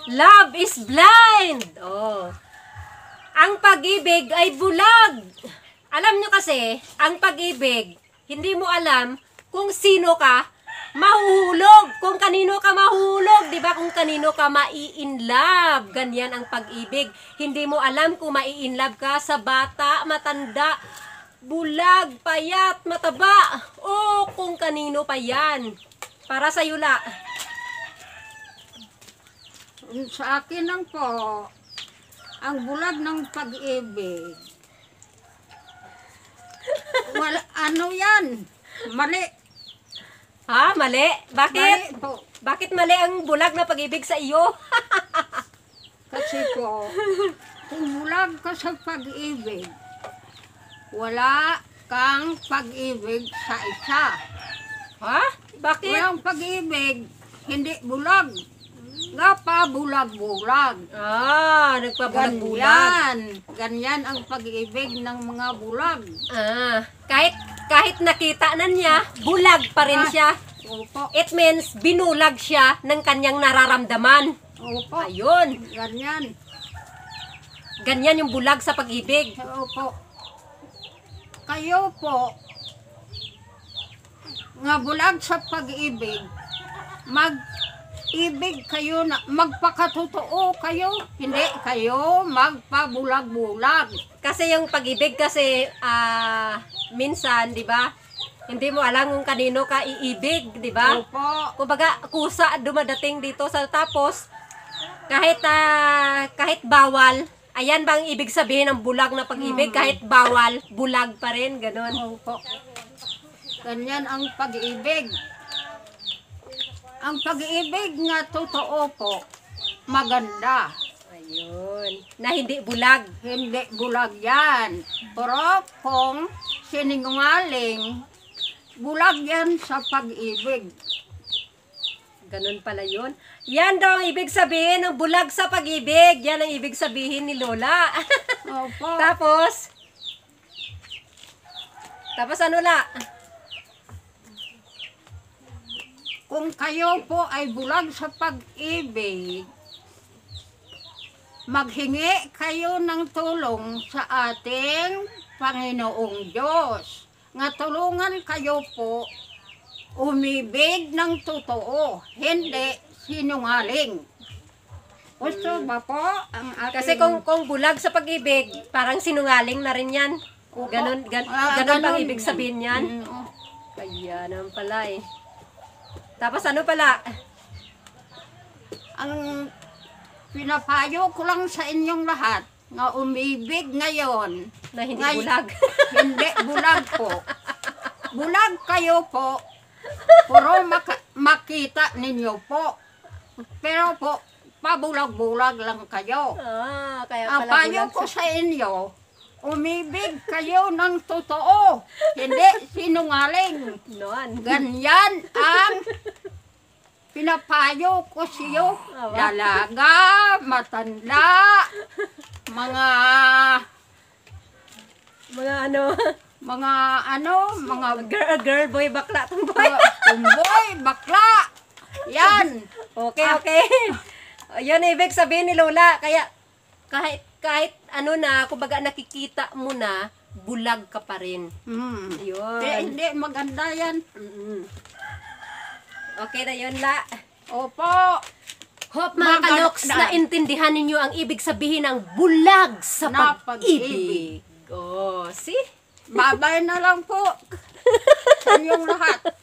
Love is blind. Oh. Ang pag-ibig ay bulag. Alam nyo kasi, ang pag-ibig, hindi mo alam kung sino ka mahuhulog. Kung kanino ka mahuhulog, di ba? Kung kanino ka mai-inlove. Ganyan ang pag-ibig. Hindi mo alam kung mai-inlove ka sa bata, matanda, bulag, payat, mataba. O kung kanino pa yan. Para sa Yula. Sa akin lang po, ang bulag ng pag-ibig. Wala, ano yan? Mali. Ha? Mali? Bakit? Mali po. Bakit mali ang bulag na pag-ibig sa iyo? Kasi po, kung bulag ka sa pag-ibig, wala kang pag-ibig sa isa. Ha? Bakit? Walang pag-ibig, hindi bulag. Nga pa bulag-bulag. Ah, nagpabulag-bulag. Ganyan ang pag-ibig ng mga bulag. Ah, kahit nakita na niya, bulag pa rin siya. Opo. It means binulag siya ng kanyang nararamdaman. Opo. Ayun. Ganyan. Ganyan yung bulag sa pag-ibig. Opo. Kayo po, nga bulag sa pag-ibig, mag-ibig kayo na, magpakatotoo kayo, hindi kayo magpabulag-bulag. Kasi yung pag-ibig kasi, minsan, di ba? Hindi mo alam kung kanino ka iibig, di ba? Opo. Kumbaga, kusa dumadating dito sa tapos, kahit bawal, ayan bang ibig sabihin ng bulag na pag-ibig? Kahit bawal, bulag pa rin, ganun. Opo. Ganyan ang pag-ibig. Ang pag-ibig nga totoo po, maganda. Ayun. Na hindi bulag. Hindi bulag yan. Pero kung sinungaling, bulag yan sa pag-ibig. Ganun pala yun. Yan daw ang ibig sabihin ng bulag sa pag-ibig. Yan ang ibig sabihin ni Lola. Opo. Tapos ano la? Kung kayo po ay bulag sa pag-ibig, maghingi kayo ng tulong sa ating Panginoong Diyos. Nga tulungan kayo po umibig ng totoo, hindi sinungaling. Gusto ba po ang ating... Kasi kung bulag sa pag-ibig, parang sinungaling na rin yan. Ganun bang ibig sabihin yan? Kaya naman pala eh. Tapos ano pala? Ang pinapayo ko lang sa inyong lahat nga umibig ngayon. Na hindi bulag. Hindi bulag po. Bulag kayo po. Puro makita ninyo po. Pero po, pabulag-bulag lang kayo. Kaya Ang pala payo bulag ko sa inyo, umibig kayo ng totoo. Hindi sinungaling. Noon. Ganyan ang pinapayo ko siyo. Dalaga, matanda, mga girl, boy, bakla, tumboy. tumboy, bakla. Yan. Okay. Yan ibig sabihin ni Lola. Kaya kahit ano na, kumbaga nakikita mo na, bulag ka pa rin. Yun. Hindi, maganda yan. Okay na yun, La. Opo. Hope mga kanoks na intindihan ninyo ang ibig sabihin ng bulag sa pag-ibig. Oh, see? Babay na lang po sa inyong lahat.